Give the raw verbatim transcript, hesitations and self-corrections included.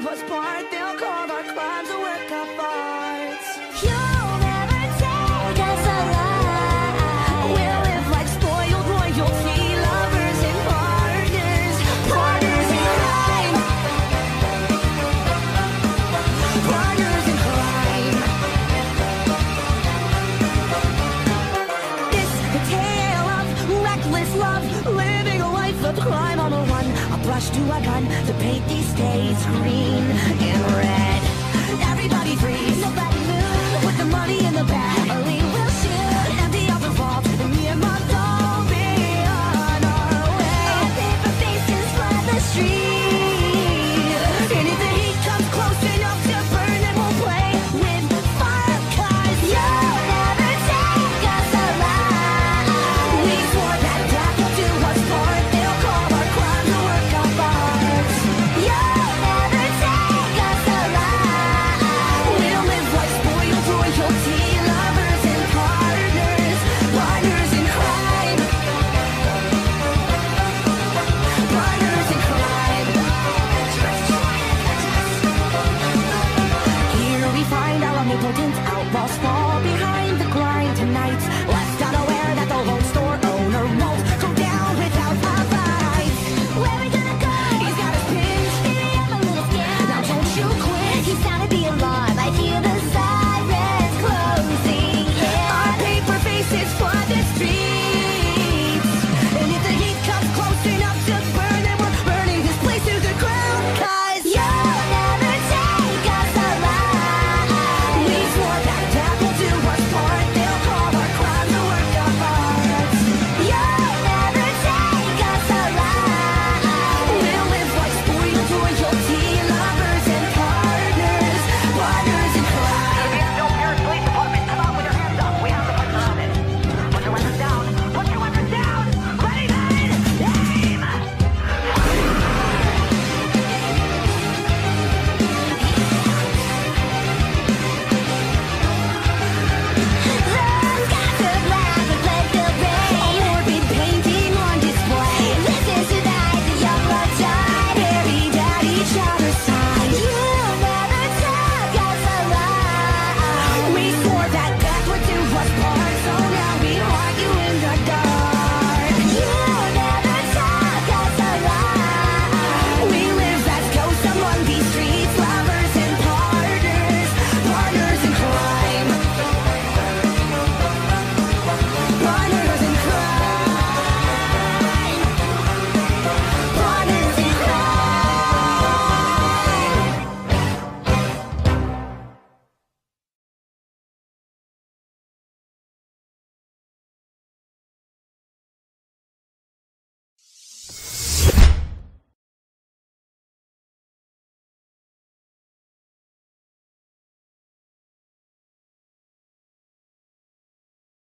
us part. They'll call our crimes a work of art. You'll never take us alive. We'll live like spoiled royalty, lovers and partners, partners in crime, partners in crime. This the tale of reckless love, living a life of crime on the run. A brush to a gun to paint these days green and red. Everybody freeze, nobody move. Put the money in the bag.